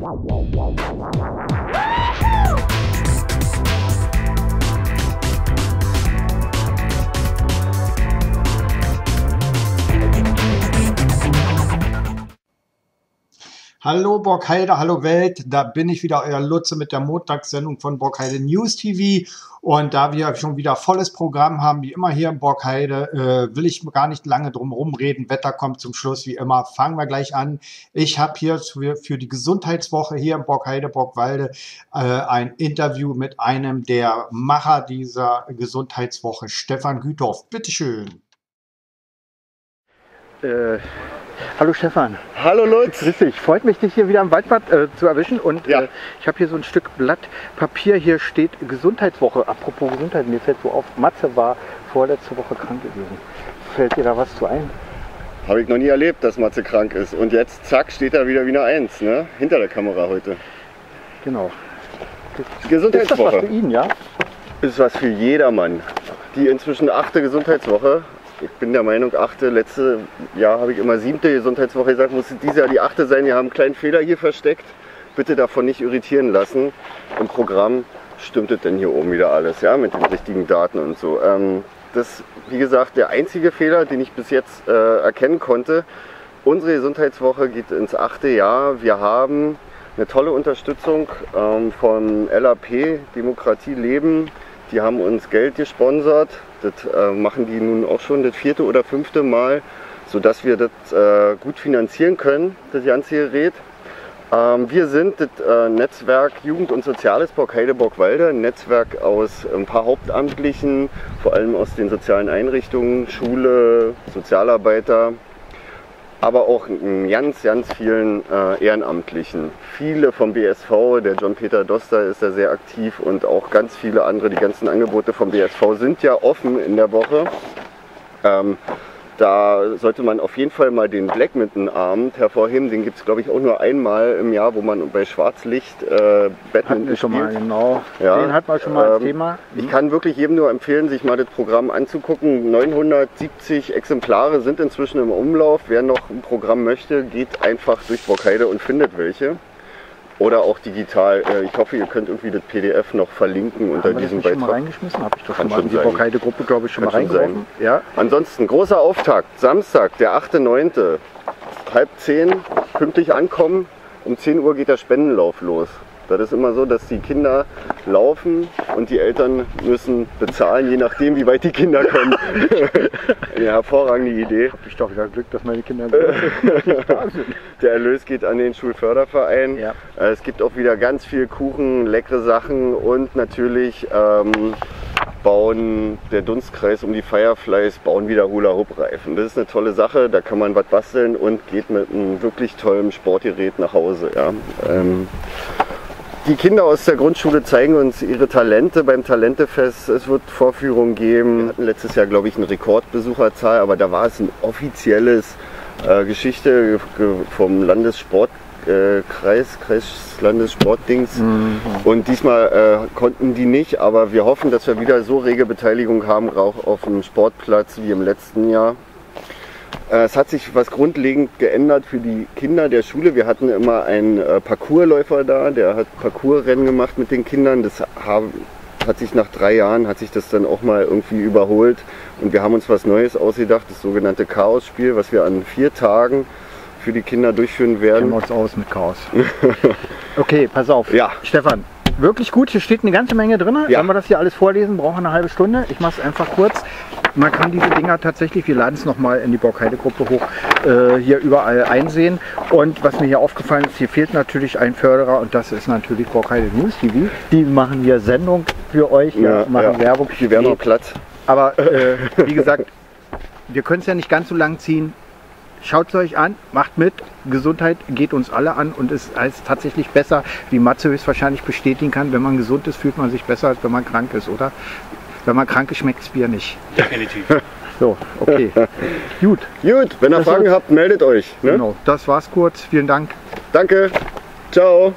Hallo Borgheide, hallo Welt, da bin ich wieder, euer Lutze mit der Montagssendung von Borgheide News TV. Und da wir schon wieder volles Programm haben, wie immer hier in Borgheide, will ich gar nicht lange drum rumreden. Wetter kommt zum Schluss, wie immer. Fangen wir gleich an. Ich habe hier für die Gesundheitswoche hier in Borgheide, Borgwalde, ein Interview mit einem der Macher dieser Gesundheitswoche, Stefan Güthoff. Bitteschön. Hallo Stefan. Hallo Lutz. Grüß dich. Freut mich, dich hier wieder am Waldbad zu erwischen. Und ja. Ich habe hier so ein Stück Blatt Papier. Hier steht Gesundheitswoche. Apropos Gesundheit, mir fällt so auf, Matze war vorletzte Woche krank gewesen. Fällt dir da was zu ein? Habe ich noch nie erlebt, dass Matze krank ist. Und jetzt, zack, steht er wieder wie eine Eins, ne? Hinter der Kamera heute. Genau. Gesundheitswoche. Ist das was für ihn, ja? Ist was für jedermann. Die inzwischen 8. Gesundheitswoche. Ich bin der Meinung, 8. Letzte Jahr habe ich immer 7. Gesundheitswoche gesagt, muss dieses Jahr die 8. sein. Wir haben einen kleinen Fehler hier versteckt. Bitte davon nicht irritieren lassen. Im Programm stimmt es denn hier oben wieder alles, ja, mit den richtigen Daten und so. Das ist, wie gesagt, der einzige Fehler, den ich bis jetzt erkennen konnte. Unsere Gesundheitswoche geht ins 8. Jahr. Wir haben eine tolle Unterstützung von LAP, Demokratie Leben. Die haben uns Geld gesponsert. Das machen die nun auch schon das 4. oder 5. Mal, sodass wir das gut finanzieren können, das ganze Gerät. Wir sind das Netzwerk Jugend und Soziales Borgheide Borgwalde, ein Netzwerk aus ein paar Hauptamtlichen, vor allem aus den sozialen Einrichtungen, Schule, Sozialarbeiter, aber auch ganz, ganz vielen Ehrenamtlichen. Viele vom BSV, der John-Peter Doster ist da sehr aktiv und auch ganz viele andere. Die ganzen Angebote vom BSV sind ja offen in der Woche. Da sollte man auf jeden Fall mal den Badminton-Abend hervorheben. Den gibt es, glaube ich, auch nur einmal im Jahr, wo man bei Schwarzlicht Badminton spielt. Schon mal, genau. Ja, den hat man schon mal als Thema. Ich kann wirklich jedem nur empfehlen, sich mal das Programm anzugucken. 970 Exemplare sind inzwischen im Umlauf. Wer noch ein Programm möchte, geht einfach durch Borgheide und findet welche. Oder auch digital. Ich hoffe, ihr könnt irgendwie das PDF noch verlinken unter diesem Beitrag. Schon mal reingeschmissen? Habe ich doch schon mal in die Borgheide-Gruppe, glaube ich, schon mal reingeworfen. Ja. Ansonsten, großer Auftakt. Samstag, der 8.9. 9:30, pünktlich ankommen. Um 10 Uhr geht der Spendenlauf los. Das ist immer so, dass die Kinder laufen und die Eltern müssen bezahlen, je nachdem, wie weit die Kinder kommen. Eine hervorragende Idee. Habe ich doch wieder Glück, dass meine Kinder da sind. Der Erlös geht an den Schulförderverein. Ja. Es gibt auch wieder ganz viel Kuchen, leckere Sachen und natürlich bauen der Dunstkreis um die Fireflies, bauen wieder Hula-Hoop-Reifen. Das ist eine tolle Sache, da kann man was basteln und geht mit einem wirklich tollen Sportgerät nach Hause. Ja. Die Kinder aus der Grundschule zeigen uns ihre Talente beim Talentefest. Es wird Vorführungen geben. Wir hatten letztes Jahr, glaube ich, eine Rekordbesucherzahl, aber da war es ein offizielles Geschichte vom Landessportdings. Und diesmal konnten die nicht, aber wir hoffen, dass wir wieder so rege Beteiligung haben, auch auf dem Sportplatz wie im letzten Jahr. Es hat sich was grundlegend geändert für die Kinder der Schule. Wir hatten immer einen Parcoursläufer da, der hat Parcoursrennen gemacht mit den Kindern. Das hat sich nach 3 Jahren, hat sich das dann auch mal irgendwie überholt. Und wir haben uns was Neues ausgedacht, das sogenannte Chaos-Spiel, was wir an 4 Tagen für die Kinder durchführen werden. Kennen wir uns aus mit Chaos. Okay, pass auf. Ja. Stefan, wirklich gut, hier steht eine ganze Menge drin. Ja. Wenn wir das hier alles vorlesen, brauchen wir eine halbe Stunde. Ich mache es einfach kurz. Man kann diese Dinger tatsächlich, wir laden es nochmal in die Borgheide-Gruppe hoch, hier überall einsehen. Und was mir hier aufgefallen ist, hier fehlt natürlich ein Förderer und das ist natürlich Borgheide News TV. Die machen hier Sendung für euch, machen Werbung. Die werden noch Platz. Aber wie gesagt, wir können es ja nicht ganz so lang ziehen. Schaut es euch an, macht mit. Gesundheit geht uns alle an und ist tatsächlich besser, wie Matze höchstwahrscheinlich bestätigen kann. Wenn man gesund ist, fühlt man sich besser, als wenn man krank ist, oder? Wenn man krank ist, schmeckt das Bier nicht. Definitiv. So, okay. Gut. Gut, wenn ihr Fragen habt, meldet euch. Ne? Genau, das war's kurz. Vielen Dank. Danke. Ciao.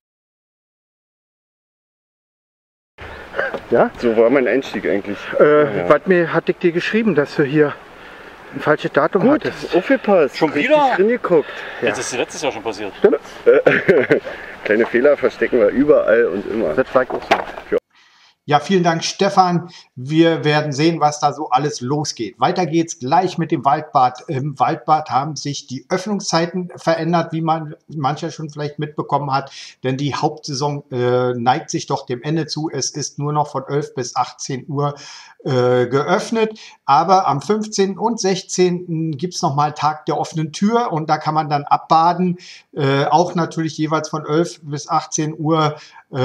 Ja? So war mein Einstieg eigentlich. Was hatte ich dir geschrieben, dass du hier ein falsches Datum hattest? Aufgepasst. Schon wieder? Drin geguckt. Ja. Das ist letztes Jahr schon passiert. Stimmt. Kleine Fehler verstecken wir überall und immer. Das war auch so. Ja, vielen Dank, Stefan. Wir werden sehen, was da so alles losgeht. Weiter geht's gleich mit dem Waldbad. Im Waldbad haben sich die Öffnungszeiten verändert, wie mancher schon vielleicht mitbekommen hat, denn die Hauptsaison neigt sich doch dem Ende zu. Es ist nur noch von 11 bis 18 Uhr geöffnet, aber am 15. und 16. gibt's nochmal Tag der offenen Tür und da kann man dann abbaden, auch natürlich jeweils von 11 bis 18 Uhr.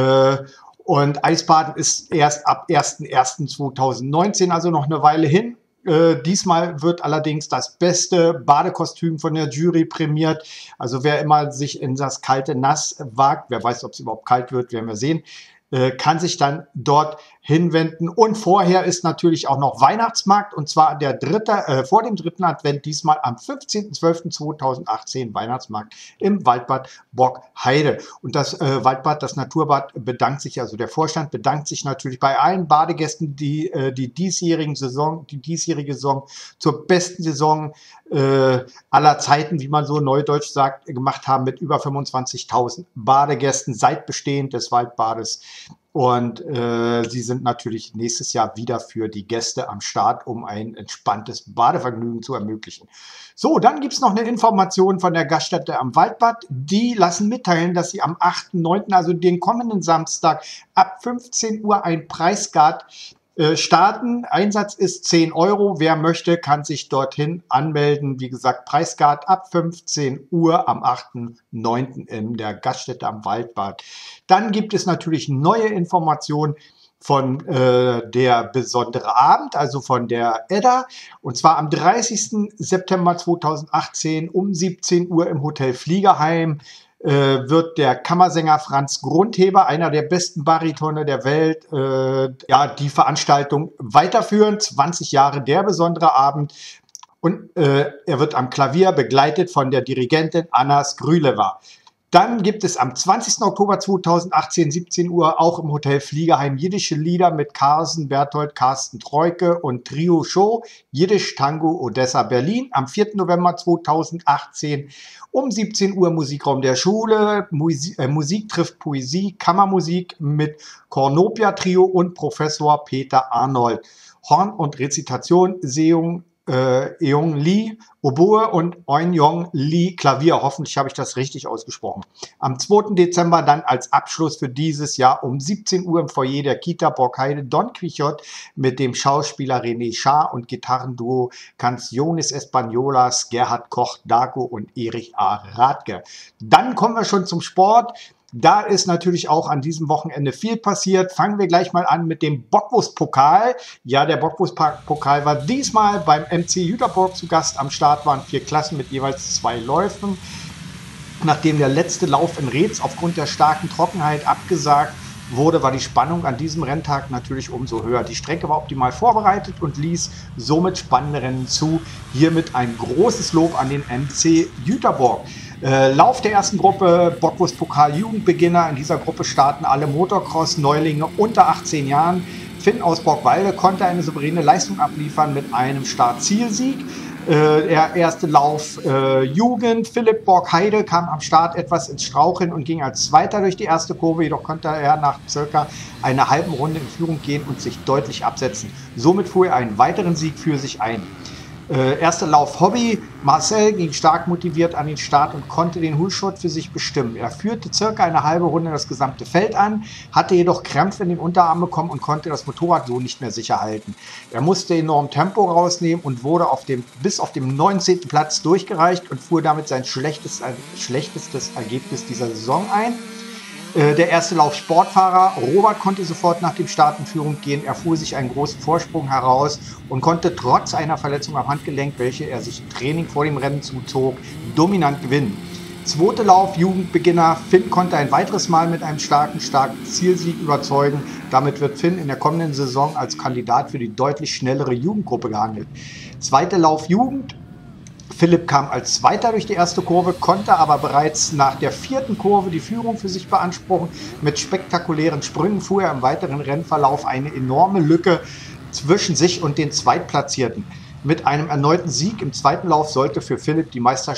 Und Eisbaden ist erst ab 1.1.2019, also noch eine Weile hin. Diesmal wird allerdings das beste Badekostüm von der Jury prämiert. Also wer immer sich in das kalte Nass wagt, wer weiß, ob es überhaupt kalt wird, werden wir sehen, kann sich dann dort hinwenden. Und vorher ist natürlich auch noch Weihnachtsmarkt, und zwar vor dem dritten Advent, diesmal am 15.12.2018 Weihnachtsmarkt im Waldbad Borkheide. Und das Waldbad, das Naturbad bedankt sich, also der Vorstand bedankt sich natürlich bei allen Badegästen, die die diesjährige Saison zur besten Saison aller Zeiten, wie man so neudeutsch sagt, gemacht haben, mit über 25.000 Badegästen seit Bestehen des Waldbades. Und sie sind natürlich nächstes Jahr wieder für die Gäste am Start, um ein entspanntes Badevergnügen zu ermöglichen. So, dann gibt es noch eine Information von der Gaststätte am Waldbad. Die lassen mitteilen, dass sie am 8.9., also den kommenden Samstag, ab 15 Uhr ein Preisguard starten. Einsatz ist 10 Euro. Wer möchte, kann sich dorthin anmelden. Wie gesagt, Preisguard ab 15 Uhr am 8.9. in der Gaststätte am Waldbad. Dann gibt es natürlich neue Informationen von der besondere Abend, also von der Edda. Und zwar am 30. September 2018 um 17 Uhr im Hotel Fliegerheim. Wird der Kammersänger Franz Grundheber, einer der besten Baritone der Welt, die Veranstaltung weiterführen. 20 Jahre der besondere Abend. Und er wird am Klavier begleitet von der Dirigentin Anna Skryleva. Dann gibt es am 20. Oktober 2018, 17 Uhr, auch im Hotel Fliegerheim jiddische Lieder mit Carsten Berthold, Carsten Treuke und Trio Show, Jiddisch Tango Odessa Berlin. Am 4. November 2018 um 17 Uhr Musikraum der Schule, Musik trifft Poesie, Kammermusik mit Cornopia Trio und Professor Peter Arnold. Horn und Rezitation, Eung Lee, Oboe und Eun-Yong Lee, Klavier. Hoffentlich habe ich das richtig ausgesprochen. Am 2. Dezember dann als Abschluss für dieses Jahr um 17 Uhr im Foyer der Kita Borkheide Don Quixote mit dem Schauspieler René Schaar und Gitarrenduo Canciones Españolas, Gerhard Koch, Dago und Erich A. Radke. Dann kommen wir schon zum Sport. Da ist natürlich auch an diesem Wochenende viel passiert. Fangen wir gleich mal an mit dem Bockwurstpokal. Ja, der Bockwurstpokal war diesmal beim MC Jüterborg zu Gast. Am Start waren 4 Klassen mit jeweils 2 Läufen. Nachdem der letzte Lauf in Reetz aufgrund der starken Trockenheit abgesagt wurde, war die Spannung an diesem Renntag natürlich umso höher. Die Strecke war optimal vorbereitet und ließ somit spannende Rennen zu. Hiermit ein großes Lob an den MC Jüterborg. Lauf der ersten Gruppe, Bockwurstpokal Jugendbeginner. In dieser Gruppe starten alle Motocross-Neulinge unter 18 Jahren. Finn aus Borgwalde konnte eine souveräne Leistung abliefern mit einem Start-Zielsieg. Der erste Lauf Jugend, Philipp Borkheide kam am Start etwas ins Straucheln und ging als Zweiter durch die erste Kurve, jedoch konnte er nach circa einer halben Runde in Führung gehen und sich deutlich absetzen. Somit fuhr er einen weiteren Sieg für sich ein. Erster Lauf Hobby, Marcel ging stark motiviert an den Start und konnte den Hulschott für sich bestimmen. Er führte circa eine halbe Runde das gesamte Feld an, hatte jedoch Krämpfe in den Unterarm bekommen und konnte das Motorrad so nicht mehr sicher halten. Er musste enorm Tempo rausnehmen und wurde bis auf dem 19. Platz durchgereicht und fuhr damit sein schlechtestes Ergebnis dieser Saison ein. Der erste Lauf Sportfahrer Robert konnte sofort nach dem Start in Führung gehen. Er fuhr sich einen großen Vorsprung heraus und konnte trotz einer Verletzung am Handgelenk, welche er sich im Training vor dem Rennen zuzog, dominant gewinnen. Zweiter Lauf Jugendbeginner. Finn konnte ein weiteres Mal mit einem starken Zielsieg überzeugen. Damit wird Finn in der kommenden Saison als Kandidat für die deutlich schnellere Jugendgruppe gehandelt. Zweiter Lauf Jugend. Philipp kam als Zweiter durch die erste Kurve, konnte aber bereits nach der 4. Kurve die Führung für sich beanspruchen. Mit spektakulären Sprüngen fuhr er im weiteren Rennverlauf eine enorme Lücke zwischen sich und den Zweitplatzierten. Mit einem erneuten Sieg im zweiten Lauf sollte für Philipp die Meisterschaft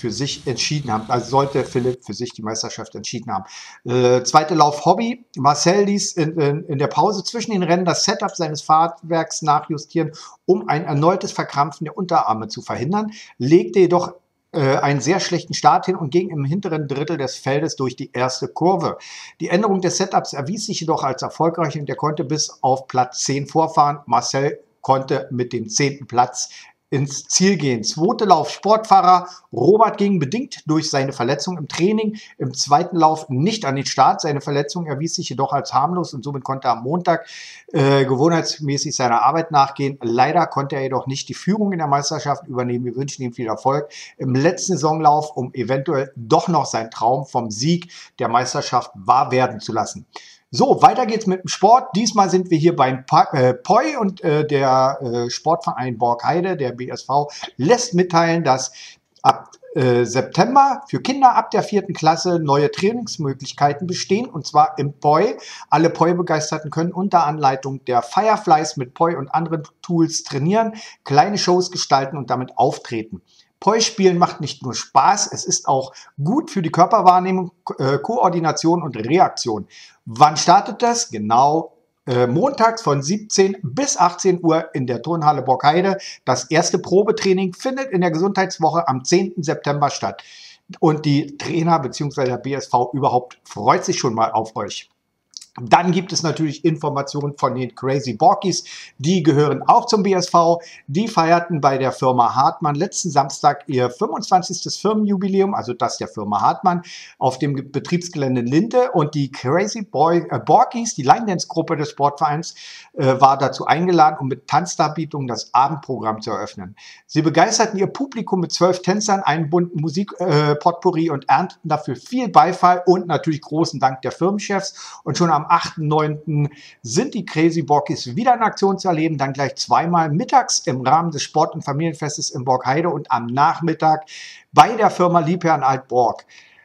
für sich entschieden haben. Also sollte Philipp für sich die Meisterschaft entschieden haben. Zweite Lauf Hobby. Marcel ließ in der Pause zwischen den Rennen das Setup seines Fahrwerks nachjustieren, um ein erneutes Verkrampfen der Unterarme zu verhindern, legte jedoch einen sehr schlechten Start hin und ging im hinteren Drittel des Feldes durch die erste Kurve. Die Änderung des Setups erwies sich jedoch als erfolgreich und er konnte bis auf Platz 10 vorfahren. Marcel konnte mit dem 10. Platz ins Ziel gehen. Zweiter Lauf Sportfahrer. Robert ging bedingt durch seine Verletzung im Training im zweiten Lauf nicht an den Start. Seine Verletzung erwies sich jedoch als harmlos und somit konnte er am Montag gewohnheitsmäßig seiner Arbeit nachgehen. Leider konnte er jedoch nicht die Führung in der Meisterschaft übernehmen. Wir wünschen ihm viel Erfolg im letzten Saisonlauf, um eventuell doch noch seinen Traum vom Sieg der Meisterschaft wahr werden zu lassen. So, weiter geht's mit dem Sport. Diesmal sind wir hier beim POI und der Sportverein Borgheide, der BSV, lässt mitteilen, dass ab September für Kinder ab der 4. Klasse neue Trainingsmöglichkeiten bestehen, und zwar im POI. Alle POI-Begeisterten können unter Anleitung der Fireflies mit POI und anderen Tools trainieren, kleine Shows gestalten und damit auftreten. POI-Spielen macht nicht nur Spaß, es ist auch gut für die Körperwahrnehmung, Koordination und Reaktion. Wann startet das? Genau montags von 17 bis 18 Uhr in der Turnhalle Borgheide. Das erste Probetraining findet in der Gesundheitswoche am 10. September statt. Und die Trainer bzw. der BSV überhaupt freut sich schon mal auf euch. Dann gibt es natürlich Informationen von den Crazy Borkies, die gehören auch zum BSV. Die feierten bei der Firma Hartmann letzten Samstag ihr 25. Firmenjubiläum, also das der Firma Hartmann, auf dem Betriebsgelände Linde. Und die Crazy Borkies, die Line-Dance-Gruppe des Sportvereins, war dazu eingeladen, um mit Tanzdarbietungen das Abendprogramm zu eröffnen. Sie begeisterten ihr Publikum mit 12 Tänzern, einen bunten Musikpotpourri und ernteten dafür viel Beifall und natürlich großen Dank der Firmenchefs. Und schon am 8.9. sind die Crazy Borkies wieder in Aktion zu erleben, dann gleich zweimal mittags im Rahmen des Sport- und Familienfestes in Borgheide und am Nachmittag bei der Firma Liebherrn Altborg.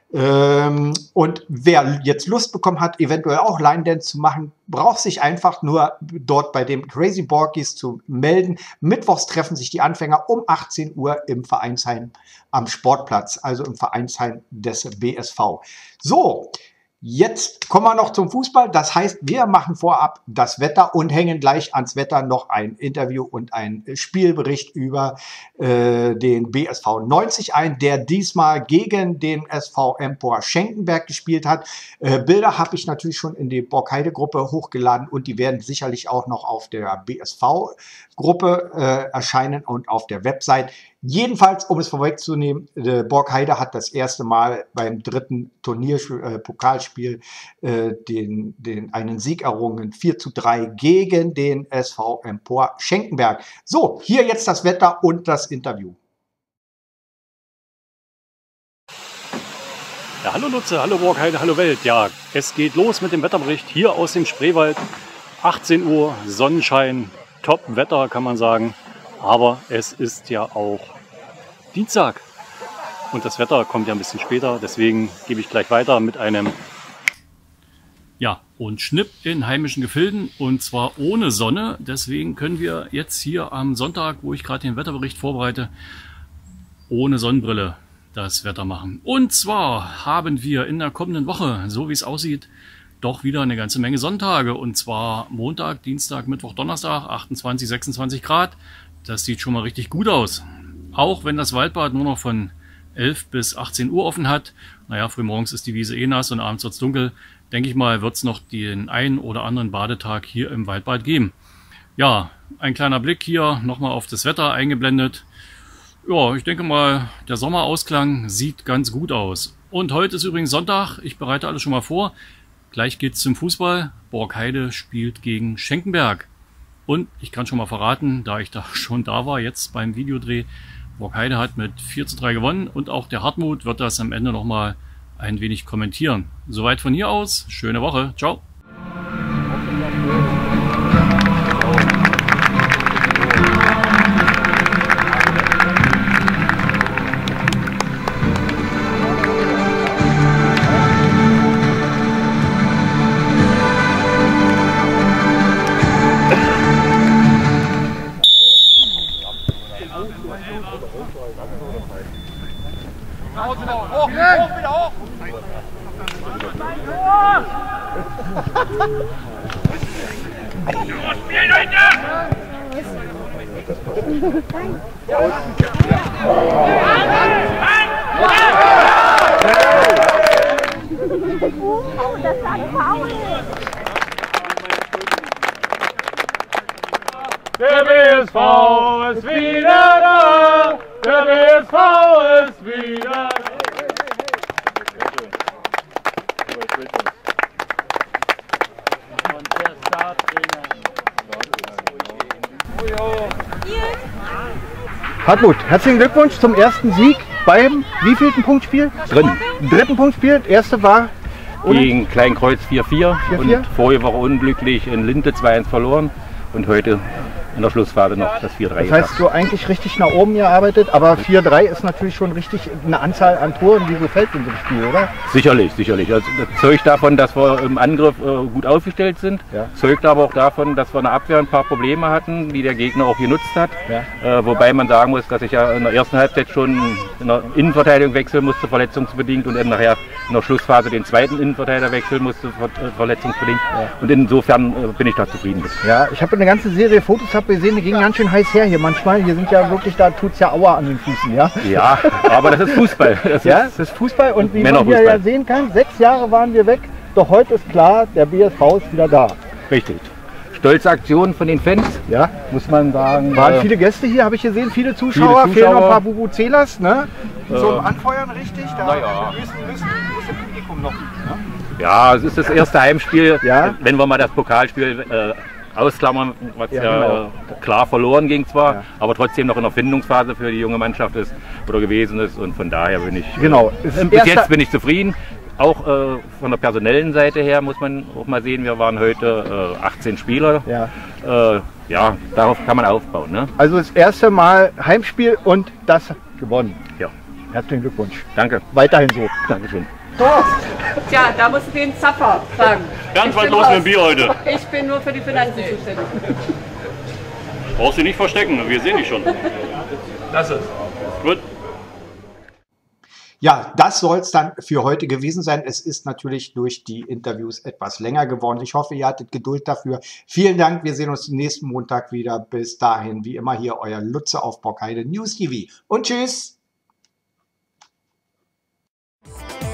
Und wer jetzt Lust bekommen hat, eventuell auch Line Dance zu machen, braucht sich einfach nur dort bei den Crazy Borkies zu melden. Mittwochs treffen sich die Anfänger um 18 Uhr im Vereinsheim am Sportplatz, also im Vereinsheim des BSV. So, jetzt kommen wir noch zum Fußball. Das heißt, wir machen vorab das Wetter und hängen gleich ans Wetter noch ein Interview und einen Spielbericht über den BSV 90 ein, der diesmal gegen den SV Empor Schenkenberg gespielt hat. Bilder habe ich natürlich schon in die Borgheide-Gruppe hochgeladen und die werden sicherlich auch noch auf der BSV-Gruppe erscheinen und auf der Website. Jedenfalls, um es vorwegzunehmen, Borgheide hat das erste Mal beim dritten Pokalspiel einen Sieg errungen, 4:3 gegen den SV Empor Schenkenberg. So, hier jetzt das Wetter und das Interview. Ja, hallo Lutze, hallo Borgheide, hallo Welt. Ja, es geht los mit dem Wetterbericht hier aus dem Spreewald. 18 Uhr, Sonnenschein, Top-Wetter kann man sagen. Aber es ist ja auch Dienstag und das Wetter kommt ja ein bisschen später. Deswegen gebe ich gleich weiter mit einem und Schnipp in heimischen Gefilden und zwar ohne Sonne. Deswegen können wir jetzt hier am Sonntag, wo ich gerade den Wetterbericht vorbereite, ohne Sonnenbrille das Wetter machen. Und zwar haben wir in der kommenden Woche, so wie es aussieht, doch wieder eine ganze Menge Sonntage. Und zwar Montag, Dienstag, Mittwoch, Donnerstag, 28, 26 Grad. Das sieht schon mal richtig gut aus. Auch wenn das Waldbad nur noch von 11 bis 18 Uhr offen hat. Naja, frühmorgens ist die Wiese eh nass und abends wird es dunkel. Denke ich mal, wird es noch den einen oder anderen Badetag hier im Waldbad geben. Ja, ein kleiner Blick hier nochmal auf das Wetter eingeblendet. Ja, ich denke mal, der Sommerausklang sieht ganz gut aus. Und heute ist übrigens Sonntag. Ich bereite alles schon mal vor. Gleich geht's zum Fußball. Borgheide spielt gegen Schenkenberg. Und ich kann schon mal verraten, da ich da schon da war, jetzt beim Videodreh, Borgheide hat mit 4:3 gewonnen und auch der Hartmut wird das am Ende nochmal ein wenig kommentieren. Soweit von hier aus. Schöne Woche. Ciao. Der BSV ist wieder da! Der BSV ist wieder da! Hartmut, herzlichen Glückwunsch zum ersten Sieg beim wievielten Punktspiel? Dritten Punktspiel. Das erste war gegen Kleinkreuz 4-4 und vorige Woche unglücklich in Linte 2-1 verloren und heute in der Schlussphase noch das 4-3. Das heißt, du eigentlich richtig nach oben gearbeitet, aber 4-3 ist natürlich schon richtig eine Anzahl an Toren, die so fällt in so einem Spiel, oder? Sicherlich, sicherlich. Also das zeugt davon, dass wir im Angriff gut aufgestellt sind, zeugt aber auch davon, dass wir in der Abwehr ein paar Probleme hatten, die der Gegner auch genutzt hat. Wobei man sagen muss, dass ich ja in der ersten Halbzeit schon in der Innenverteidigung wechseln musste, verletzungsbedingt, und dann nachher in der Schlussphase den zweiten Innenverteidiger wechseln musste, verletzungsbedingt. Und insofern bin ich da zufrieden mit. Ja, ich habe eine ganze Serie Fotos gesehen, die gingen ganz schön heiß her hier manchmal. Hier sind ja wirklich, da tut es ja Aua an den Füßen, ja? Ja, aber das ist Fußball. Das ist Fußball, und wie man hier ja sehen kann, 6 Jahre waren wir weg, doch heute ist klar, der BSV ist wieder da. Richtig. Stolze Aktion von den Fans, ja, muss man sagen. Waren viele Gäste hier, habe ich gesehen, viele Zuschauer, fehlen noch ein paar Bubuzelas, ne? Zum Anfeuern richtig, da müssen Publikum noch. Ne? Ja, es ist das erste Heimspiel, wenn wir mal das Pokalspiel ausklammern, was genau. Klar verloren ging zwar, aber trotzdem noch in der Findungsphase für die junge Mannschaft ist oder gewesen ist, und von daher bin ich bis jetzt bin ich zufrieden. Auch von der personellen Seite her muss man auch mal sehen, wir waren heute 18 Spieler. Ja, darauf kann man aufbauen. Ne? Also das erste Mal Heimspiel und das gewonnen. Ja. Herzlichen Glückwunsch. Danke. Weiterhin so. Dankeschön. Tja, da musst du den Zapper fragen. Ganz weit los mit dem Bier heute. Ich bin nur für die Finanzen zuständig. Brauchst du nicht verstecken, wir sehen dich schon. Das ist. Gut. Ja, das soll es dann für heute gewesen sein. Es ist natürlich durch die Interviews etwas länger geworden. Ich hoffe, ihr hattet Geduld dafür. Vielen Dank. Wir sehen uns nächsten Montag wieder. Bis dahin, wie immer, hier euer Lutze auf Borkheide News TV. Und tschüss.